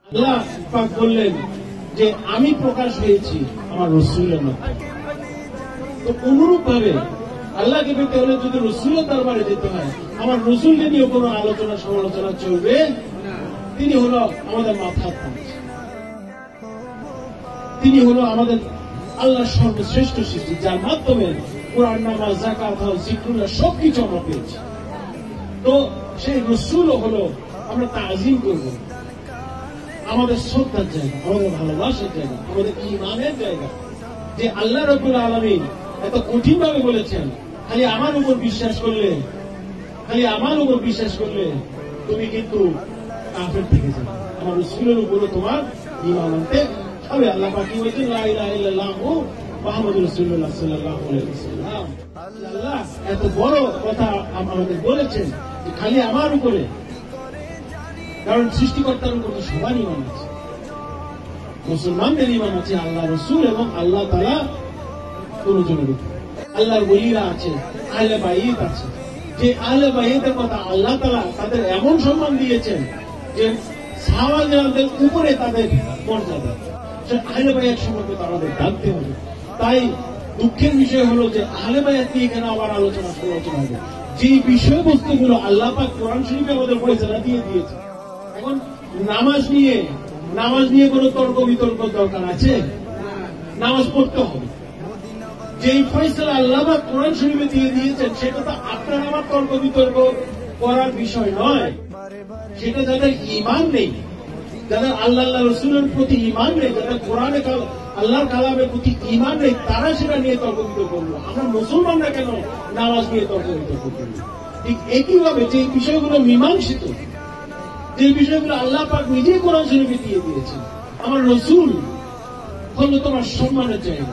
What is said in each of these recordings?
আল্লাহ পাক বললেন যে আমি প্রকাশ হয়েছি আমার রসুলের মাধ্যমে। তো অনুরূপ ভাবে আল্লাহকে পেতে হলে যদি রসুলের দরবারে যেতে হয়, আমার রসুলকে নিয়ে কোনো আলোচনা সমালোচনা চলবে। তিনি হলো আমাদের মাথার তাজ, তিনি হলো আমাদের আল্লাহর সর্বশ্রেষ্ঠ সৃষ্টি, যার মাধ্যমে কোরআন, নামাজ, যাকাত, হজ, জিকরুল্লাহ সবকিছু আমরা পেয়েছি। তো সেই রসুলও হলো আমরা তাজিম করব, আমাদের শ্রদ্ধার জায়গা, আমাদের ভালোবাসার জায়গা, আমাদের ঈমানের জায়গা। যে আল্লাহ রাব্বুল আলামিন এত কঠিন ভাবে বলেছেন, খালি আমার উপর বিশ্বাস করলে, খালি আমার উপর বিশ্বাস করলে তুমি কিন্তু কাফের থেকে যাবে, আমার রাসূলের উপরে তোমার ঈমান আনতে হবে। আল্লাহ পাক বলেছেন লা ইলাহা ইল্লাল্লাহু মুহাম্মাদুর রাসূলুল্লাহ সাল্লাল্লাহু আলাইহি ওয়াসাল্লাম। আল্লাহ এত বড় কথা আমাদের বলেছেন যে খালি আমার উপরে, কারণ সৃষ্টিকর্তার উপর তো সবার ঈমান আছে, মুসলমানদের ঈমান আছে আল্লাহ রসুল এবং আল্লাহ তাআলা কোনজনের উপর। আল্লাহর ওলিরা আছে, আহলে বাইত আছে, যে আহলে বাইতের কথা আল্লাহ তাআলা তাদের এমন সম্মান দিয়েছেন যে সাহাবাদের উপরে তাদের মর্যাদা। আহলে বাইত সম্পর্কে আমাদের জানতে হবে। তাই দুঃখের বিষয় হলো যে আহলে বাইত নিয়ে এখানে আবার আলোচনা সমালোচনা হবে, যে বিষয়বস্তুগুলো আল্লাহ পাক কোরআন শরীফে আমাদের ফয়সালা দিয়ে দিয়েছে। এখন নামাজ নিয়ে কোন তর্ক বিতর্ক দরকার আছে? নামাজ পড়তে হবে। যেই ফয়সালা আল্লাহ পাক কোরআন শরীফে দিয়ে দিয়েছেন সেটা তো আপনার আমার তর্ক বিতর্ক করার বিষয় নয়। সেটা যাদের ঈমান নেই, যাদের আল্লাহ রসুলের প্রতি ঈমান নেই, যাদের কোরআনে আল্লাহর কালামের প্রতি ঈমান নেই, তারা সেটা নিয়ে তর্ক বিতর্ক করলো। আমরা মুসলমানরা কেন নামাজ নিয়ে তর্ক বিতর্ক করবো? ঠিক একইভাবে যে বিষয়গুলো মীমাংসিত, যে বিষয়গুলো আল্লাহ পাক নিজেই কোরআন শরীফে দিয়ে দিয়েছেন, আমার রসুল হলো তোমার সম্মানের জায়গা,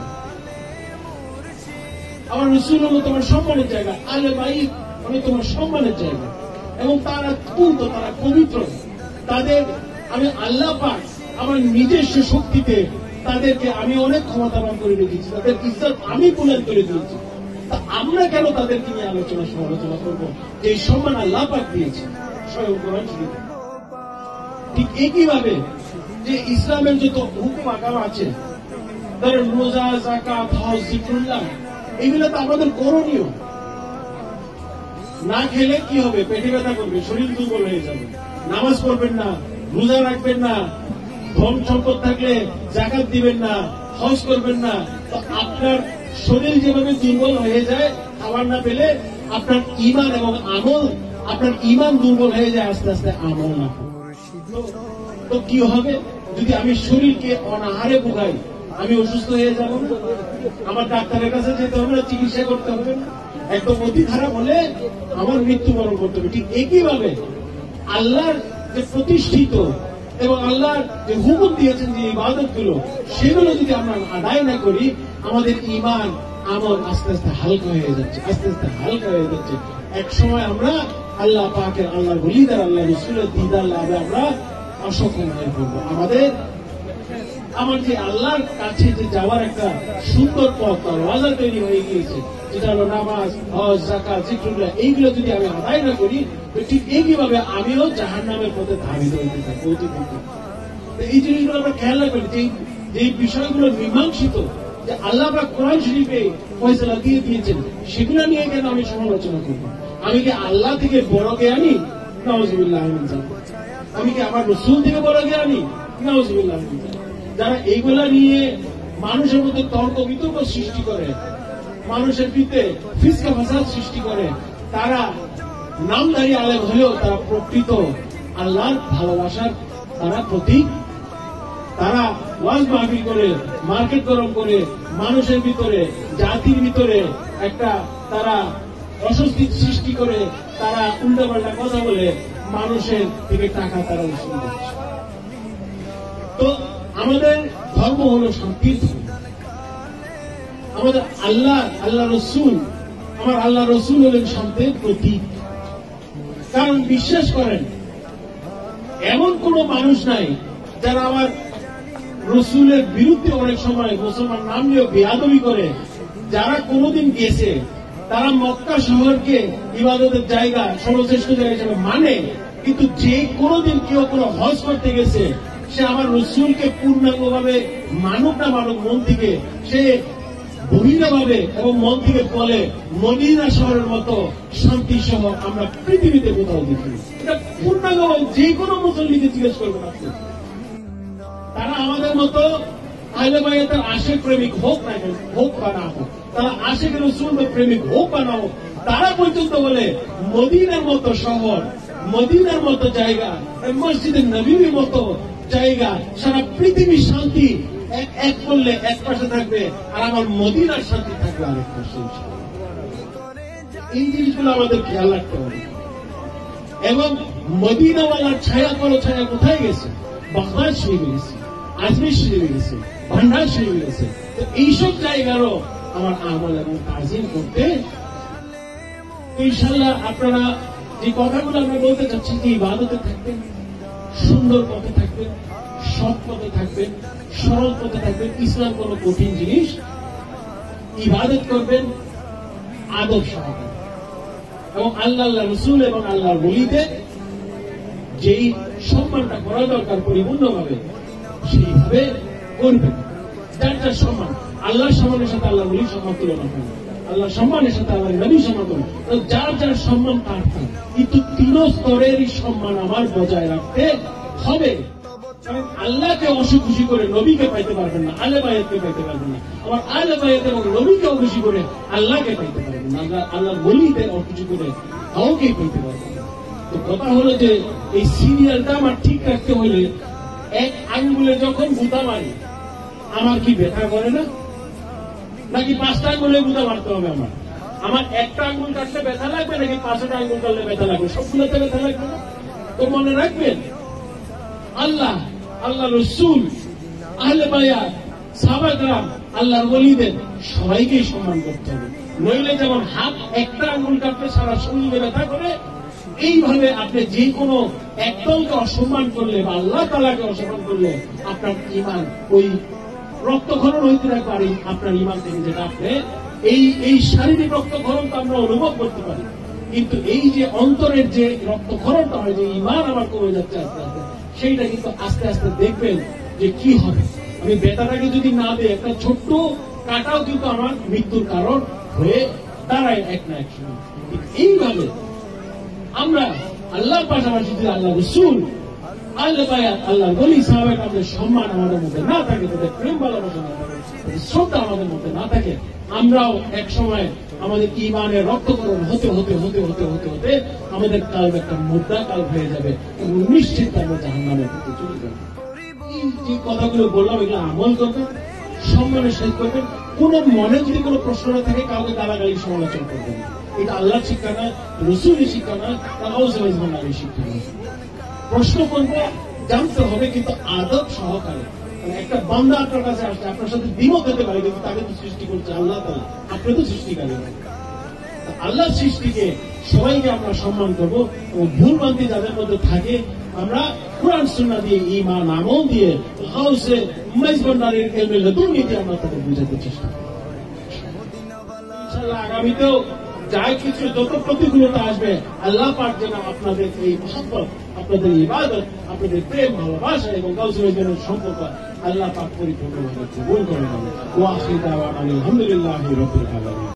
আমার রসুল হলো তোমার সম্মানের জায়গা, আহলে বাইত হলো তোমার সম্মানের জায়গা। এবং তারা পূর্ণ, তারা পবিত্র, তাদের আমি আল্লাহ পাক আমার নিজস্ব শক্তিতে তাদেরকে আমি অনেক ক্ষমতাবান করে রেখেছি, তাদের ইজ্জত আমি বুলন্দ করে দিয়েছি। তা আমরা কেন তাদেরকে নিয়ে আলোচনা সমালোচনা করবো? যে সম্মান আল্লাহ পাক দিয়েছে স্বয়ং কোরআন শরীফে। ঠিক একইভাবে যে ইসলামের যত হুকুম আকাম আছে, ধরেন রোজা, যাকাত, হজ, জিকরুল্লাহ, এগুলো তো আমাদের করণীয়। না খেলে কি হবে? পেটে ব্যথা করবে, শরীর দুর্বল হয়ে যাবে। নামাজ পড়বেন না, রোজা রাখবেন না, ধন সম্পদ থাকলে যাকাত দিবেন না, হজ করবেন না, তো আপনার শরীর যেভাবে দুর্বল হয়ে যায় খাবার না পেলে, আপনার ঈমান এবং আমল, আপনার ঈমান দুর্বল হয়ে যায় আস্তে আস্তে আমল না। তো কি হবে? যদি আমি শরীরকে অনাহারে ভোগাই, আমি অসুস্থ হয়ে যাব, আমার ডাক্তারের কাছে যেতে হবে না, চিকিৎসা করতে হবে না, একদম অতি খারাপ হলে আমার মৃত্যুবরণ করতে হবে। ঠিক একইভাবে আল্লাহর যে প্রতিষ্ঠিত এবং আল্লাহর যে হুকুম দিয়েছেন যে ইবাদত গুলো, সেগুলো যদি আমরা আদায় না করি, আমাদের ঈমান আমল আস্তে আস্তে হালকা হয়ে যাচ্ছে, আস্তে আস্তে হালকা হয়ে যাচ্ছে। এক সময় আমরা আল্লাহ পাকের, আল্লাহর ওলিদের, আল্লাহ রসুলের দিদার লাভে আমরা অসক্ষম হয়ে পড়বো। আমার যে আল্লাহর কাছে যে যাওয়ার একটা সুন্দর পথ, রাজা তৈরি হয়ে গিয়েছে, যেটা হলো নামাজ, হজ, যাকাত, জিকরুল্লাহ, এইগুলো যদি আমি আদায় না করি, তো ঠিক একইভাবে আমিও জাহান্নামের পথে ধাবিত হইতে থাকবো। এই জিনিসগুলো আমরা খেয়াল রাখবেন, যে বিষয়গুলো মীমাংসিত, যে আল্লাহ পাক কোরআন শরীফে ফয়সালা দিয়ে দিয়েছেন, সেগুলো নিয়ে কেন আমি সমালোচনা করব? আমি কি আল্লাহ থেকে বড় জ্ঞানী? নাউযুবিল্লাহ মিন যালিক। আমি কি আমার রাসূল থেকে বড় জ্ঞানী? নাউযুবিল্লাহ মিন যালিক। যারা এইগুলা নিয়ে মানুষের মধ্যে তর্ক বিতর্ক সৃষ্টি করে, মানুষের ভিতরে ফিসকা ফাসাদ সৃষ্টি করে, তারা নামধারী আলেম হলেও তারা প্রকৃত আল্লাহর ভালোবাসার তারা প্রতীক। তারা ওয়াজ মাহফিল করে, মার্কেট গরম করে, মানুষের ভিতরে, জাতির ভিতরে একটা তারা অস্বস্তি সৃষ্টি করে, তারা উল্টাপাল্টা কথা বলে মানুষের থেকে টাকা তারা উসুল করছে। তো আমাদের ধর্ম হলো শান্তির ধর্ম। আমাদের আল্লাহ রসুল, আমার আল্লাহ রসুল হলেন শান্তির প্রতীক। কারণ বিশ্বাস করেন, এমন কোন মানুষ নাই যারা আমার রসুলের বিরুদ্ধে অনেক সময় মুসলমান নাম নিয়ে বেয়াদবি করে। যারা কোনোদিন গেছে, তারা মক্কা শহরকে ইবাদতের জায়গা, সর্বশ্রেষ্ঠ জায়গা হিসেবে মানে, কিন্তু যে কোনোদিন কেউ কোনো হজ করতে গেছে, সে আমার রসুলকে পূর্ণাঙ্গভাবে মানুক না মানুক মন থেকে, সে বহিরভাবে এবং মন থেকে বলে মদিনা শহরের মতো শান্তি শহর আমরা পৃথিবীতে কোথাও দেখি। এটা পূর্ণাঙ্গভাবে যে কোনো মুসল্লিকে জিজ্ঞেস করবেন আপনি। তারা আমাদের মতো আহলে বায়াতের আশিক প্রেমিক হোক না হোক বা না হোক, তারা আশিক রাসূল প্রেমিক হোক বা না হোক, তারা পর্যন্ত বলে মদিনার মতো শহর, মদিনার মতো জায়গা, মসজিদের নবীর মতো জায়গা, সারা পৃথিবীর শান্তি এক করলে এক পাশে থাকবে, আর আমার মদিনার শান্তি থাকবে আরেক পাশে। এই জিনিসগুলো আমাদের খেয়াল রাখতে হবে। এবং মদিনাওয়ালার ছায়া করো ছায়া কোথায় গেছে? বাগদাদ শরীফে গেছে, আজমির শরীফে গেছে, ভান্ডার শরীফে গেছে। তো এইসব জায়গারও আমার আমল এবং তাজিম করতে, ইনশাআল্লাহ আপনারা যে কথাগুলো আমরা বলতে চাচ্ছি, যে ইবাদতে থাকবেন, সুন্দর পথে থাকবেন, সৎ পথে থাকবেন, সরল পথে থাকবেন। ইসলাম কোন কঠিন জিনিস, ইবাদত করবেন আদব সহকারে, এবং আল্লাহ রসুল এবং আল্লাহর ওলিদের যেই সম্মানটা করা দরকার পরিপূর্ণভাবে সেইভাবে করবেন। যার যার সম্মান, আল্লাহর সম্মানের সাথে আল্লাহর ওলির সম্মান তুলনা করেন, আল্লাহ সম্মানের সাথে আল্লাহ নবীর সম্মান করেন। যার যার সম্মান তার তার, কিন্তু তিন স্তরেরই সম্মান আমার বজায় রাখতে হবে। কারণ আল্লাহকে অসুখুশি করে নবীকে পাইতে পারবেন না, আহলে বায়াতকে পাইতে পারবেন না। আবার আহলে বায়াত এবং নবীকে অখুশি করে আল্লাহকে পাইতে পারবেন না, আল্লাহর ওলিতে অখুশি করে কাউকেই পাইতে পারবেন না। তো কথা হলো যে এই সিরিয়ালটা আমার ঠিক রাখতে হলে, এক আঙ্গুলে যখন গুঁতা মারি আমার কি ব্যথা করে না? নাকি 5টা আঙ্গুলে গুঁতা মারতে হবে? আমার একটা আঙ্গুল কাটলে ব্যথা লাগবে, নাকি 5টা আঙ্গুল কাটলে ব্যথা লাগবে? সবগুলোতে ব্যথা লাগবে না? তো মনে রাখবেন, আল্লাহ, আল্লাহ রসুল, আহলে বায়াত, সাহাবা কেরাম, আল্লাহর ওলিদের সবাইকেই সম্মান করতে হবে। নইলে যেমন হাত একটা আঙ্গুল কাটলে সারা শরীরে ব্যথা করে, এইভাবে আপনি যে কোনো একদলকে অসম্মান করলে বা আল্লাহ তাআলাকে অসম্মান করলে আপনার ঈমান ওই রক্তক্ষরণ হইতে পারে আপনার ঈমান থেকে, যেটা আপনি এই শারীরিক রক্তক্ষরণ তো আমরা অনুভব করতে পারি, কিন্তু এই যে অন্তরের যে রক্তক্ষরণটা হয়, যে ঈমান আমার কমে যাচ্ছে আস্তে আস্তে, সেইটা কিন্তু আস্তে আস্তে দেখবেন যে কি হবে। আমি বেতাটাকে যদি না দিই, একটা ছোট্ট কাটাও কিন্তু আমার মৃত্যুর কারণ হয়ে দাঁড়ায় এক না এক সময়। এইভাবে আমরা আল্লাহর পাশাপাশি যদি আল্লাহ রসুল, আহলে বায়াত, আল্লাহর ওলি, সাহাবা কেরামদের সম্মান আমাদের মধ্যে না থাকে, তাদের প্রেম ভালোবাসা না থাকে, শ্রদ্ধা আমাদের মধ্যে না থাকে, আমরাও এক সময় আমাদের ঈমানের রক্তক্ষরণ হতে হতে হতে হতে হতে হতে আমাদের কাল একটা মুদ্রা কাল হয়ে যাবে, এবং নিশ্চিত আমরা জাহান্নামের দিকে চলে যাবো। এই যে কথাগুলো বললাম, এগুলো আমল করবেন, সম্মানের সহিত করবেন। কোন মনে যদি কোনো প্রশ্ন না থাকে, কাউকে গালাগালি সমালোচনা করবেন না। এটা আল্লাহর শিক্ষা না, রসুলের শিক্ষা না, তার শিক্ষা না। প্রশ্ন করবো, জানতে হবে, কিন্তু আদব সহকারে। একটা বান্দা আপনার কাছে আসছে, আপনার সাথে দ্বিমত হতে পারে, কিন্তু তাকে তো সৃষ্টি করছে আল্লাহ তাআলা, আপনি তো সৃষ্টিকারী। আল্লাহর সৃষ্টিকে সবাইকে আমরা সম্মান করবো, এবং ভুল ভ্রান্তি যাদের মধ্যে থাকে আমরা কোরআন সুন্নাহ দিয়ে, ঈমান আমল দিয়ে, গাউসে মাইজবান্ডারের ইলমে লদুনি দিয়ে আমরা তাদের বুঝাতে চেষ্টা করব। ইনশাআল্লাহ আগামীতেও যা কিছু যত প্রতিকূলতা আসবে, আল্লাহ পাক যেন আপনাদের এই মহব্বত, আপনাদের ইবাদত, আপনাদের প্রেম ভালোবাসা এবং গাউসে মাইজবান্ডারের সম্পর্ক আল্লাহ পাক পরিপূর্ণভাবে কবুল করে নেন। ওয়া আখিরু দাওয়ানা আলহামদুলিল্লাহি রাব্বিল আলামিন।